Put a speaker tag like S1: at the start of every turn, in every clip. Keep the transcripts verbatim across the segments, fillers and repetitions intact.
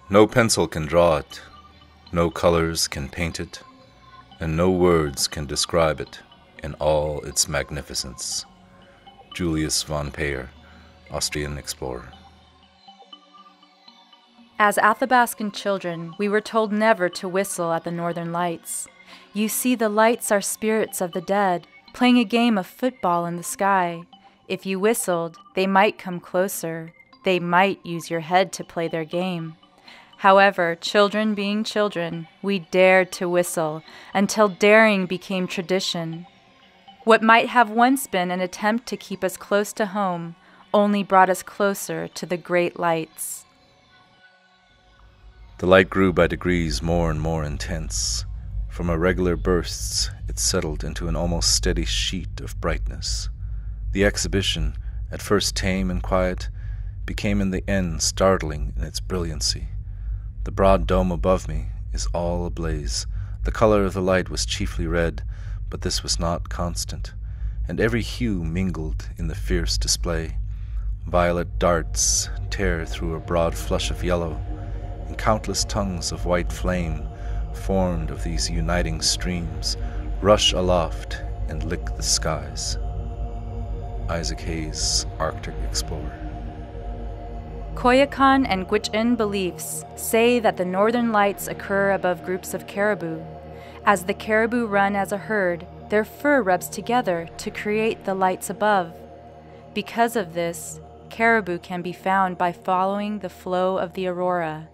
S1: No pencil can draw it, no colors can paint it, and no words can describe it in all its magnificence. Julius von Payer, Austrian explorer.
S2: As Athabascan children, we were told never to whistle at the northern lights. You see, the lights are spirits of the dead, playing a game of football in the sky. If you whistled, they might come closer. They might use your head to play their game. However, children being children, we dared to whistle until daring became tradition. What might have once been an attempt to keep us close to home only brought us closer to the great lights.
S1: The light grew by degrees more and more intense. From irregular bursts, it settled into an almost steady sheet of brightness. The exhibition, at first tame and quiet, became in the end startling in its brilliancy. The broad dome above me is all ablaze. The color of the light was chiefly red, but this was not constant, and every hue mingled in the fierce display. Violet darts tear through a broad flush of yellow, and countless tongues of white flame, formed of these uniting streams, rush aloft and lick the skies. Isaac Hayes, Arctic explorer.
S2: Koyukon and Gwich'in beliefs say that the northern lights occur above groups of caribou. As the caribou run as a herd, their fur rubs together to create the lights above. Because of this, caribou can be found by following the flow of the aurora.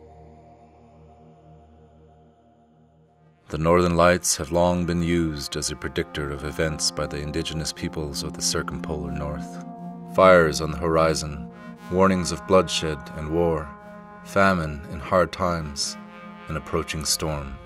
S1: The northern lights have long been used as a predictor of events by the indigenous peoples of the circumpolar north. Fires on the horizon, warnings of bloodshed and war, famine in hard times, an approaching storm.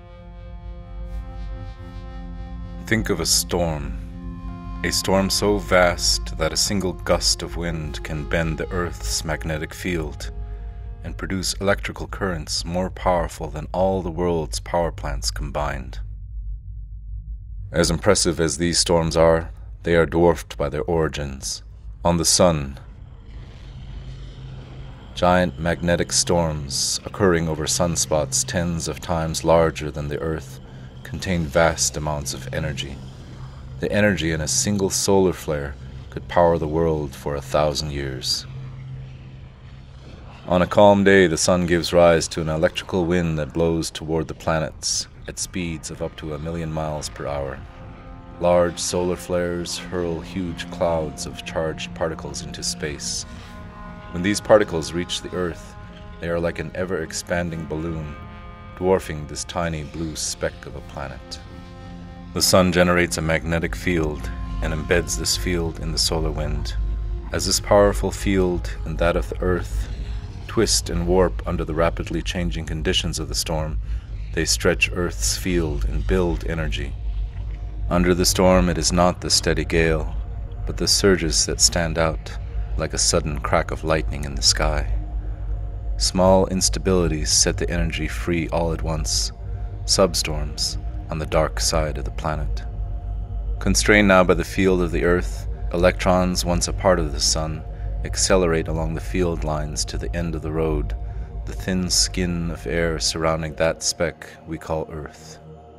S1: Think of a storm. A storm so vast that a single gust of wind can bend the Earth's magnetic field and produce electrical currents more powerful than all the world's power plants combined. As impressive as these storms are, they are dwarfed by their origins. On the sun, giant magnetic storms occurring over sunspots tens of times larger than the Earth contain vast amounts of energy. The energy in a single solar flare could power the world for a thousand years. On a calm day, the sun gives rise to an electrical wind that blows toward the planets at speeds of up to a million miles per hour. Large solar flares hurl huge clouds of charged particles into space. When these particles reach the Earth, they are like an ever-expanding balloon, dwarfing this tiny blue speck of a planet. The sun generates a magnetic field and embeds this field in the solar wind. As this powerful field and that of the Earth twist and warp under the rapidly changing conditions of the storm, they stretch Earth's field and build energy. Under the storm, it is not the steady gale, but the surges that stand out like a sudden crack of lightning in the sky. Small instabilities set the energy free all at once, substorms on the dark side of the planet. Constrained now by the field of the Earth, electrons, once a part of the sun, accelerate along the field lines to the end of the road, the thin skin of air surrounding that speck we call Earth.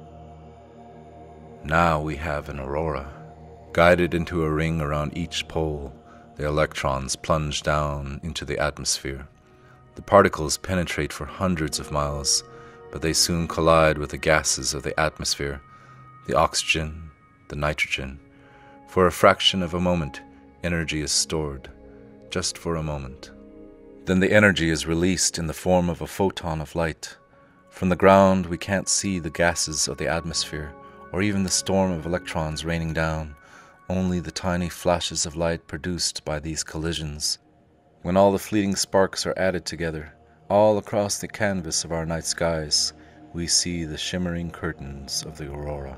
S1: Now we have an aurora. Guided into a ring around each pole, the electrons plunge down into the atmosphere. The particles penetrate for hundreds of miles, but they soon collide with the gases of the atmosphere, the oxygen, the nitrogen. For a fraction of a moment, energy is stored, just for a moment. Then the energy is released in the form of a photon of light. From the ground, we can't see the gases of the atmosphere, or even the storm of electrons raining down, only the tiny flashes of light produced by these collisions. When all the fleeting sparks are added together, all across the canvas of our night skies, we see the shimmering curtains of the aurora.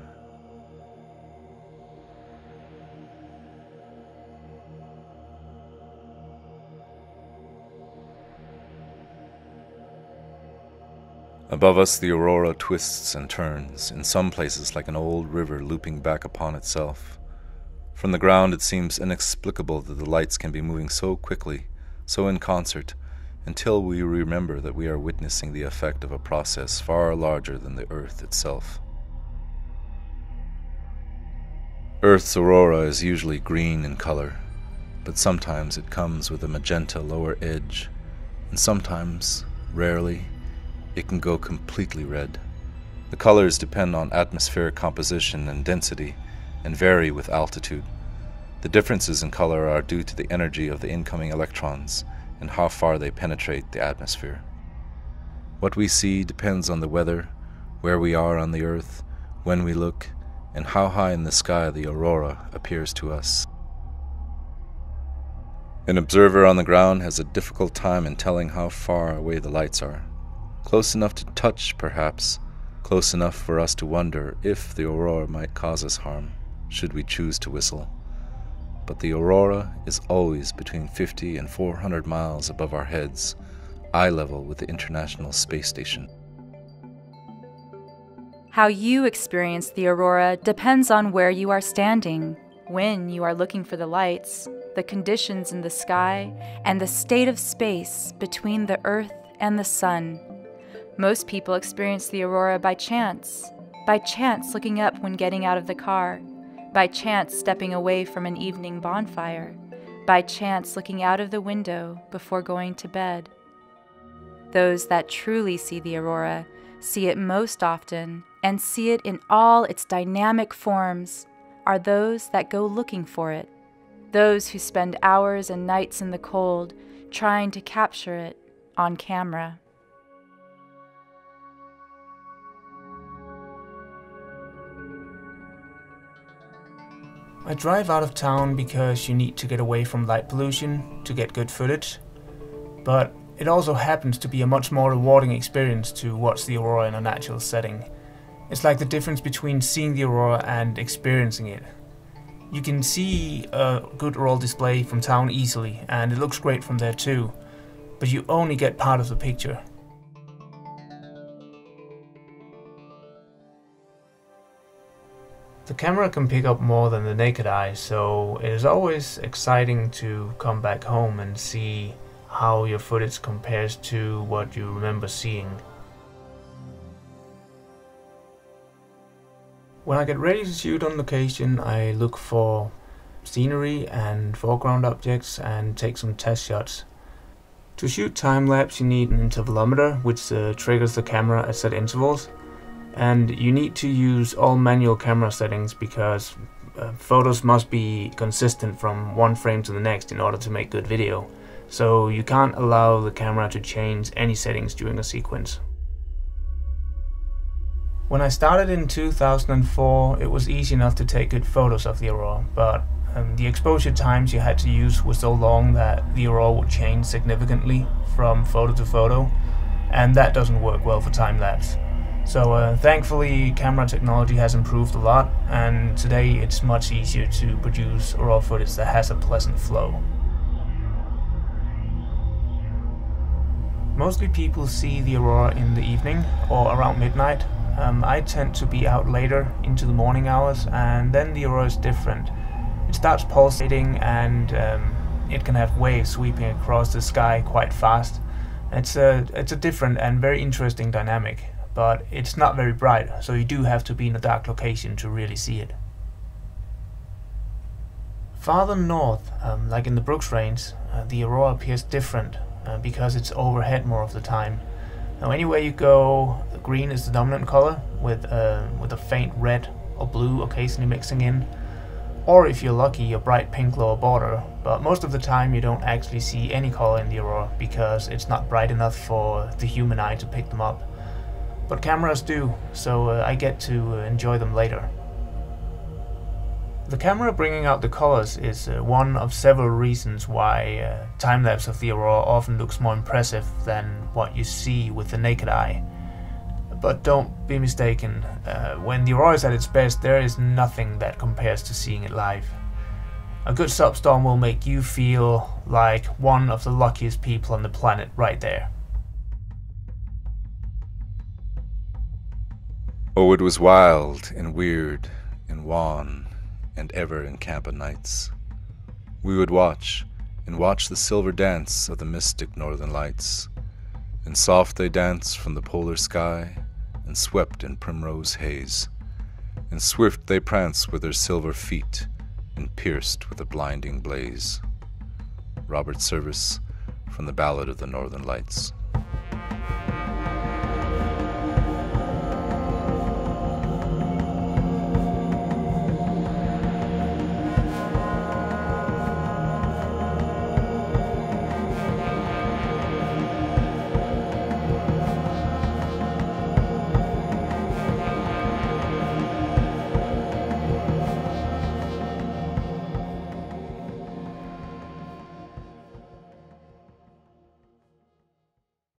S1: Above us, the aurora twists and turns, in some places like an old river looping back upon itself. From the ground, it seems inexplicable that the lights can be moving so quickly, so in concert, until we remember that we are witnessing the effect of a process far larger than the Earth itself. Earth's aurora is usually green in color, but sometimes it comes with a magenta lower edge, and sometimes, rarely, it can go completely red. The colors depend on atmospheric composition and density, and vary with altitude. The differences in color are due to the energy of the incoming electrons and how far they penetrate the atmosphere. What we see depends on the weather, where we are on the Earth, when we look, and how high in the sky the aurora appears to us. An observer on the ground has a difficult time in telling how far away the lights are. Close enough to touch, perhaps, close enough for us to wonder if the aurora might cause us harm, should we choose to whistle. But the aurora is always between fifty and four hundred miles above our heads, eye level with the International Space Station.
S2: How you experience the aurora depends on where you are standing, when you are looking for the lights, the conditions in the sky, and the state of space between the Earth and the Sun. Most people experience the aurora by chance, by chance looking up when getting out of the car, by chance stepping away from an evening bonfire, by chance looking out of the window before going to bed. Those that truly see the aurora see it most often and see it in all its dynamic forms are those that go looking for it, those who spend hours and nights in the cold trying to capture it on camera.
S3: I drive out of town because you need to get away from light pollution to get good footage, but it also happens to be a much more rewarding experience to watch the aurora in a natural setting. It's like the difference between seeing the aurora and experiencing it. You can see a good auroral display from town easily, and it looks great from there too, but you only get part of the picture. The camera can pick up more than the naked eye, so it is always exciting to come back home and see how your footage compares to what you remember seeing. When I get ready to shoot on location, I look for scenery and foreground objects and take some test shots. To shoot time-lapse you need an intervalometer, which uh, triggers the camera at set intervals. And you need to use all manual camera settings because uh, photos must be consistent from one frame to the next in order to make good video. So you can't allow the camera to change any settings during a sequence. When I started in two thousand four, it was easy enough to take good photos of the aurora, but um, the exposure times you had to use were so long that the aurora would change significantly from photo to photo, and that doesn't work well for time-lapse. So uh, thankfully camera technology has improved a lot, and today it's much easier to produce aurora footage that has a pleasant flow. Mostly people see the aurora in the evening or around midnight. Um, I tend to be out later into the morning hours, and then the aurora is different. It starts pulsating and um, it can have waves sweeping across the sky quite fast. It's a, it's a different and very interesting dynamic. But it's not very bright, so you do have to be in a dark location to really see it. Farther north, um, like in the Brooks Range, uh, the aurora appears different uh, because it's overhead more of the time. Now anywhere you go, the green is the dominant color, with, uh, with a faint red or blue occasionally mixing in. Or if you're lucky, a bright pink lower border, but most of the time you don't actually see any color in the aurora because it's not bright enough for the human eye to pick them up. But cameras do, so uh, I get to uh, enjoy them later. The camera bringing out the colors is uh, one of several reasons why uh, time-lapse of the aurora often looks more impressive than what you see with the naked eye. But don't be mistaken, uh, when the aurora is at its best, there is nothing that compares to seeing it live. A good substorm will make you feel like one of the luckiest people on the planet right there.
S1: Oh, it was wild and weird and wan and ever in camp o' nights. We would watch and watch the silver dance of the mystic northern lights. And soft they dance from the polar sky, and swept in primrose haze. And swift they prance with their silver feet, and pierced with a blinding blaze. Robert Service from the Ballad of the Northern Lights.